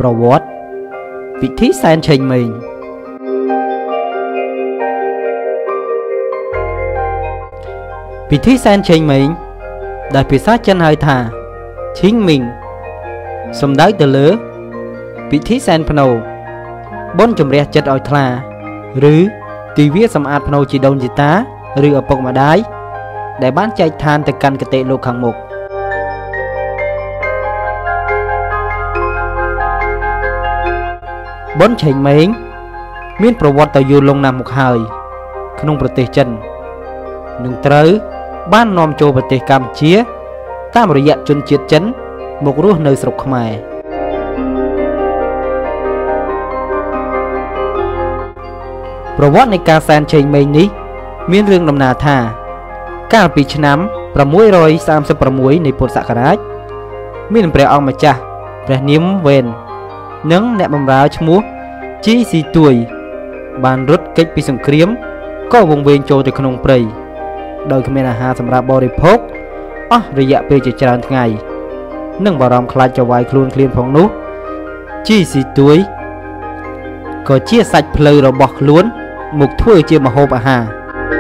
ប្រវត្តិពិធីសែនឆេងមេងពិធីសែនឆេងមេងដែលភាសាចិនហៅថាឈីងមីងសំដៅទៅលើពិធីសែនភ្នោបុណ្យជំរះចិត្តឲ្យថ្លាឬទិវាសម្អាតភ្នោជីដូនជីតាឬឪពុកម្ដាយដែលបានចែកឋានទៅកាន់គតិលោកខាងមុខបុណ្យឆេងមេងមានប្រវត្តិទៅយូរលង់ណាស់មកហើយក្នុងប្រទេសចិននឹងត្រូវបាននាំចូលប្រទេសកម្ពុជាតាមរយៈជនជាតិចិនមករស់នៅស្រុកខ្មែរប្រវត្តិនៃការសែនឆេងមេងនេះមានរឿងដំណាលថាកាលពីឆ្នាំ636នៃពុទ្ធសករាជមានព្រះអង្គម្ចាស់ព្រះនាមវេននិងអ្នកបម្រើឈ្មោះជីស៊ីទួយបានរត់គេចពីសង្គ្រាមក៏វង្វេងចូលទៅក្នុងព្រៃដោយគ្មានអាហារសម្រាប់បរិភោគអស់រយៈពេលជាច្រើនថ្ងៃនិងបារម្ភខ្លាចចវាយខ្លួនផងនោះជីស៊ីទួយក៏ជាសាច់ភ្លៅរបស់ខ្លួនមកធ្វើជាម្ហូបអាហារ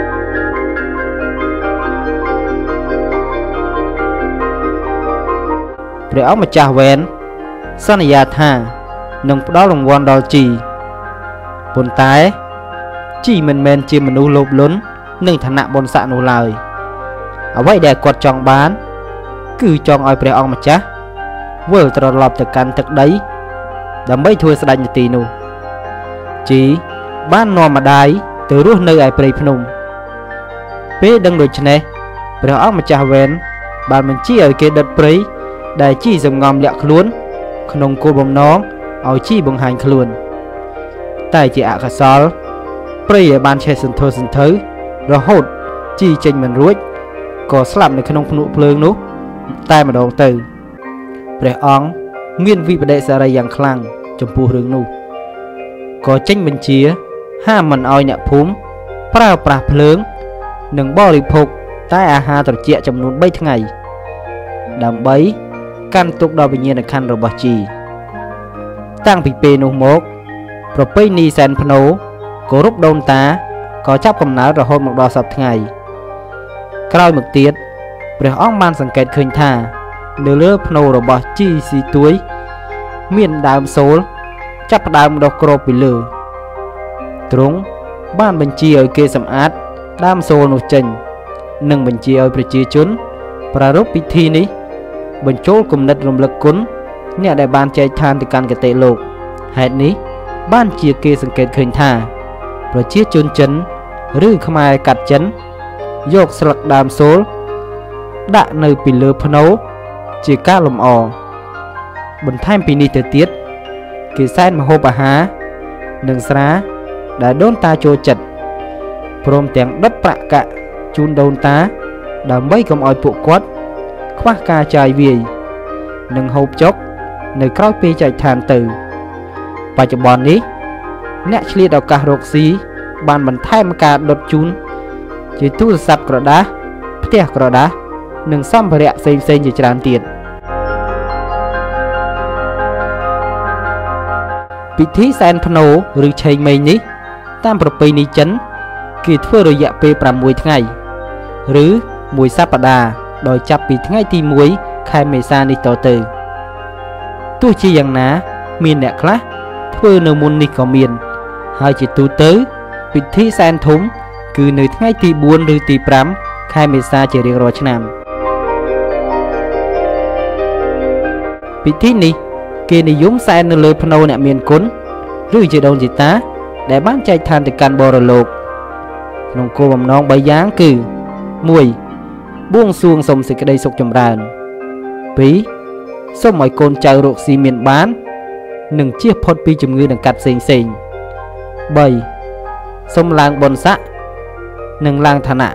ព្រះអង្គម្ចាស់វេនសន្យាថានឹងផ្ដល់រង្វាន់ដល់ជីប៉ុន្តែជីមិនមែនជាមនុស្សលោភលន់នឹងឋានៈបុណ្យស័ក្តិនោះឡើយអ្វីដែលគាត់ចង់បានគឺចង់ឲ្យព្រះអង្គម្ចាស់វិលត្រឡប់ទៅកាន់ទឹកដីដើម្បីធ្វើស្ដេចនាទីនោះជីបាននាំម្ដាយទៅរស់នៅឯព្រៃភ្នំពេលដឹងដូច្នេះព្រះអង្គម្ចាស់វេនបានបញ្ជាឲ្យគេដុតព្រៃដែលជីសំងំលាក់ខ្លួនក្នុងគោលបំណងឲ្យជីបង្ហាញខ្លួនតែជាអកុសលព្រៃឲ្យបានឆេះសន្ធោសន្ធៅរហូតជីចេញមិនរួចក៏ស្លាប់នៅក្នុងភ្នក់ភ្លើងនោះតែម្ដងទៅព្រះអង្គមានវិបដិសារីយ៉ាងខ្លាំងចំពោះរឿងនោះក៏ចេញបញ្ជាហាមមិនឲ្យអ្នកភូមិប្រើប្រាស់ភ្លើងនិងបរិភោគតែអាហារត្រជាក់ចំនួន3ថ្ងៃដើម្បីកាន់ទុកដល់វិញ្ញាណក្ខន្ធរបស់ជីតាំងពីពេលនោះមកប្រពៃណីសែនភ្នោគោរពដូនតាក៏ចាប់កំណើតរហូតមកដល់សព្វថ្ងៃក្រោយមកទៀតព្រះអង្គបានសង្កេតឃើញថានៅលើភ្នោរបស់ជីស៊ីទួយមានដើមសូលចាប់ផ្ដើមដុះគ្របពីលើទ្រង់បានបញ្ជាឲ្យគេសម្អាតដើមសូលនោះចេញនិងបញ្ជាឲ្យប្រជាជនប្រារព្ធពិធីនេះបញ្ចូលគំនិតរំលឹកគុណអ្នកដែលបានចែកឋានទៅកាន់គតិលោកហេតុនេះបានជាគេសង្កេតឃើញថាប្រជាជនចិនឬខ្មែរកាត់ចិនយកស្លឹកដើមសូលដាក់នៅពីលើភ្នោជាការលម្អបន្ថែមពីនេះទៅទៀតគេសែនម្ហូបអាហារនិងស្រាដែលដូនតាចូលចិត្តព្រមទាំងដុតប្រាក់កាក់ជូនដូនតាដើម្បីកុំឲ្យពួកគាត់ខ្វះការចាយវាយនិងហូបចុកនៅក្រោយពេលចែកឋានទៅបច្ចុប្បន្ននេះអ្នកឆ្លៀតឱកាសរកស៊ីបានបន្ថែមការដុតជូនជាទូរស័ព្ទក្រដាសផ្ទះក្រដាសនិងសម្ភារៈផ្សេងៗជាច្រើនទៀតពិធីសែនភ្នោឬឆេងមេងនេះតាមប្រពៃណីចិនគេធ្វើរយៈពេល6ថ្ងៃឬមួយសប្តាហ៍ដោយចាប់ពីថ្ងៃទី1ខែមេសានេះតទៅទោះជាយ៉ាងណាមានអ្នកខ្លះធ្វើនៅមុននេះក៏មានហើយជាទូទៅពិធីសែនធំគឺនៅថ្ងៃទី4ឬទី5ខែមេសាជារៀងរាល់ឆ្នាំពិធីនេះគេនិយមសែននៅលើភ្នោអ្នកមានគុណឬជីដូនជីតាដែលបានចែកឋានទៅកាន់បរលោកក្នុងគោលបំណង3យ៉ាងគឺ 1. បួងសួងសុំសេចក្តីសុខចម្រើន 2. សូមឲ្យកូនចៅរកស៊ីមានបាននិងជៀសផុតពីជំងឺដង្កាត់ផ្សេងៗ 3. សូមឡើងបុណ្យស័ក្តិនិងឡើងឋានៈ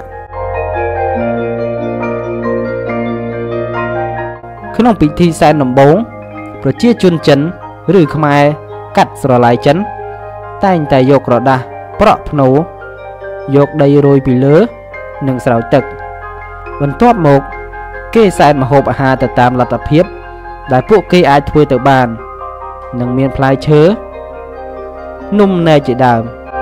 ក្នុងពិធីសែនដំបូងប្រជាជនចិនឬខ្មែរកាត់ស្រឡាយចិនតែងតែយកក្រដាសប្រក់ភ្នោយកដីរោយពីលើនិងស្រោចទឹកបន្ទាប់មកគេសែនម្ហូបអាហារទៅតាមលទ្ធភាពដែលពួកគេអាចធ្វើទៅបាននឹងមានផ្លែឈើនំនែជាដើម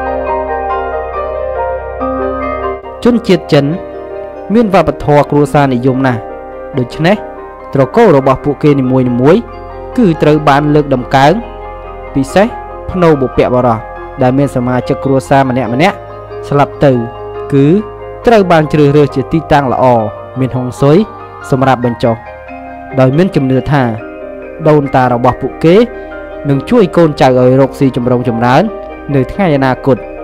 ជនជាតិចិនមានវប្បធម៌គ្រួសារនិយមណាស់ដូច្នេះត្រកូលរបស់ពួកគេនីមួយៗគឺត្រូវបានលើកតម្កើងពិសេសភ្នូបុព្វបុរសដែលមានសមាជិកគ្រួសារម្នាក់ស្លាប់ទៅគឺត្រូវបានជ្រើសរើសជាទីតាំងល្អមានហុងស៊ុយសម្រាប់បញ្ចុះដោយមានជំនឿថាដូនតារបស់ពួកគេនឹងជួយកូនចៅឲ្យរកស៊ីចម្រុងចម្រើននៅថ្ងៃអនាគត